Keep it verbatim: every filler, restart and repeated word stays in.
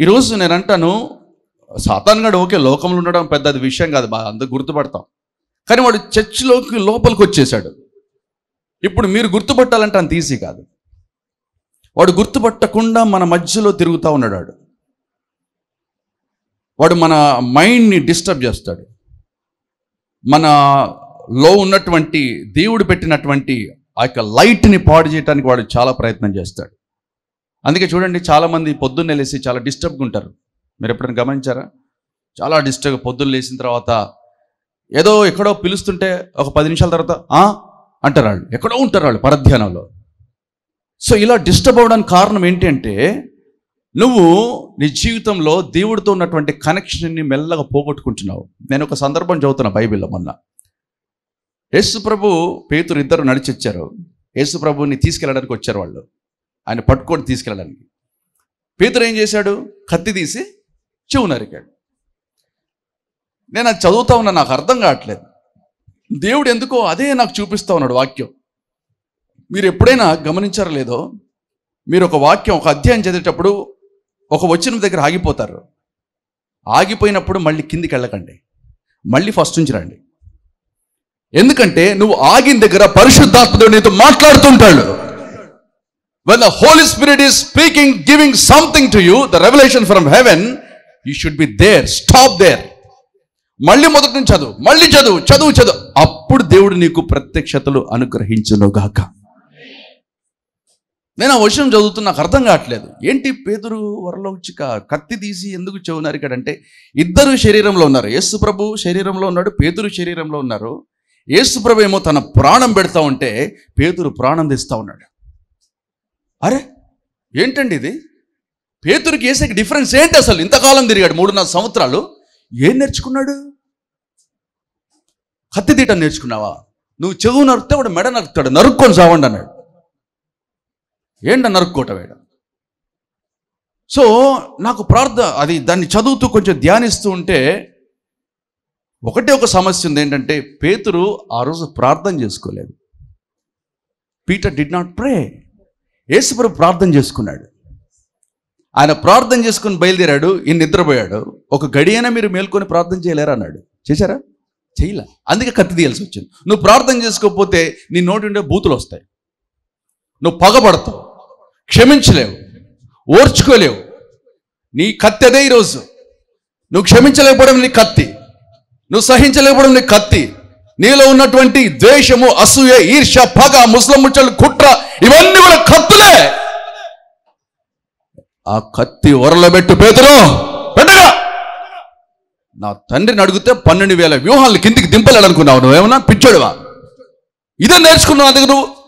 ఈరోజు నేను అంటాను, సాతాను గడు ఓకే, లోకంలో ఉండడం పెద్ద అది విషయం కాదు, బాగా అందరూ గుర్తుపడతాం. కానీ వాడు చర్చిలోకి లోపలికి వచ్చేసాడు. ఇప్పుడు మీరు గుర్తుపట్టాలంటే అంత ఈజీ కాదు. వాడు గుర్తుపట్టకుండా మన మధ్యలో తిరుగుతూ ఉన్నాడు. వాడు వాడు మన మైండ్ని డిస్టర్బ్ చేస్తాడు. మనలో ఉన్నటువంటి దేవుడు పెట్టినటువంటి ఆ యొక్క లైట్ని పాడు చేయడానికి వాడు చాలా ప్రయత్నం చేస్తాడు. అందుకే చూడండి, చాలామంది పొద్దున్నే లేసి చాలా డిస్టర్బ్గా ఉంటారు. మీరు ఎప్పుడైనా గమనించారా? చాలా డిస్టర్బ్, పొద్దున్న లేచిన తర్వాత ఏదో ఎక్కడో పిలుస్తుంటే ఒక పది నిమిషాల తర్వాత ఆ అంటారు. వాళ్ళు ఎక్కడో ఉంటారు, వాళ్ళు పరధ్యానంలో. సో ఇలా డిస్టర్బ్ అవ్వడానికి కారణం ఏంటి అంటే, నువ్వు నీ జీవితంలో దేవుడితో ఉన్నటువంటి కనెక్షన్ని మెల్లగా పోగొట్టుకుంటున్నావు. నేను ఒక సందర్భం చదువుతున్నా బైబిల్లో. మొన్న యేసు ప్రభు పేతురు ఇద్దరు నడిచొచ్చారు. యేసు ప్రభుని తీసుకెళ్ళడానికి వచ్చారు వాళ్ళు, ఆయన పట్టుకొని తీసుకెళ్ళడానికి. పేతురు ఏం చేశాడు? కత్తి తీసి చెవు నరికాడు. నేను అది చదువుతా ఉన్నా, నాకు అర్థం కావట్లేదు. దేవుడు ఎందుకో అదే నాకు చూపిస్తూ ఉన్నాడు వాక్యం. మీరు ఎప్పుడైనా గమనించారో లేదో, మీరు ఒక వాక్యం, ఒక అధ్యాయం చదివేటప్పుడు ఒక వచనం దగ్గర ఆగిపోతారు. ఆగిపోయినప్పుడు మళ్ళీ కిందికి వెళ్ళకండి, మళ్ళీ ఫస్ట్ నుంచి రండి. ఎందుకంటే నువ్వు ఆగిన దగ్గర పరిశుద్ధాత్ముడు నీతో మాట్లాడుతుంటాడు. When the Holy Spirit is speaking, giving something to you, the revelation from heaven, you should be there. Stop there. మళ్ళీ మొదటి నుంచి చదువు, మళ్ళీ చదువు చదువు చదువు అప్పుడు దేవుడు నీకు ప్రత్యక్షతలు అనుగ్రహించునుగాక. నేను ఆ వచనం చదువుతున్నా, నాకు అర్థం కావట్లేదు. ఏంటి పేతురు వరలో వచ్చి కత్తి తీసి ఎందుకు చెవు నరికాడంటే, ఇద్దరు శరీరంలో ఉన్నారు. యేసు ప్రభు శరీరంలో ఉన్నాడు, పేతురు శరీరంలో ఉన్నారు. యేసు ప్రభు ఏమో తన ప్రాణం పెడతా ఉంటే పేతురు ప్రాణం తీస్తూ ఉన్నాడు. అరే ఏంటండి ఇది? పేతురుకి యేసుకి డిఫరెన్స్ ఏంటి అసలు? ఇంతకాలం తిరిగాడు, మూడున్నర సంవత్సరాలు. ఏం నేర్చుకున్నాడు? కత్తి తీయటం నేర్చుకున్నావా? నువ్వు చెవు నరుకుతే వాడు మెడ నరుకుతాడు, నరుక్కొని చావండి అన్నాడు. ఏంట నరుక్కోవటం వేడ? సో నాకు ప్రార్థన, అది దాన్ని చదువుతూ కొంచెం ధ్యానిస్తూ ఉంటే ఒకటే ఒక సమస్య ఉంది. ఏంటంటే పేతురు ఆ రోజు ప్రార్థన చేసుకోలేదు. Peter did not pray. యేసుప్రభు ప్రార్థన చేసుకున్నాడు. ఆయన ప్రార్థన చేసుకుని బయలుదేరాడు. ఈయన నిద్రపోయాడు. ఒక గడియైనా మీరు మేల్కొని ప్రార్థన చేయలేరా అన్నాడు. చేశారా? చేయలే. అందుకే కత్తి తీయాల్సి వచ్చింది. నువ్వు ప్రార్థన చేసుకోకపోతే నీ నోటి ఉండే బూతులు వస్తాయి. నువ్వు పగబడతావు, క్షమించలేవు, ఓర్చుకోలేవు. నీ కత్తి అదే ఈరోజు. నువ్వు క్షమించలేకపోవడం నీ కత్తి, నువ్వు సహించలేకపోవడం నీ కత్తి. నీలో ఉన్నటువంటి ద్వేషము, అసూయ, ఈర్ష్య, పగ, ముస్లిం ముచ్చలు, కుట్ర, ఇవన్నీ కూడా కత్తులే. ఆ కత్తి ఒరలో పెట్టు పేతురు, పెట్టగా. నా తండ్రిని అడిగితే పన్నెండు వేల వ్యూహాలను కిందికి దింపలేడనుకున్నావు. నువ్వేమన్నా పిచ్చోడువా? ఇదే నేర్చుకున్నావు. అందుకు నువ్వు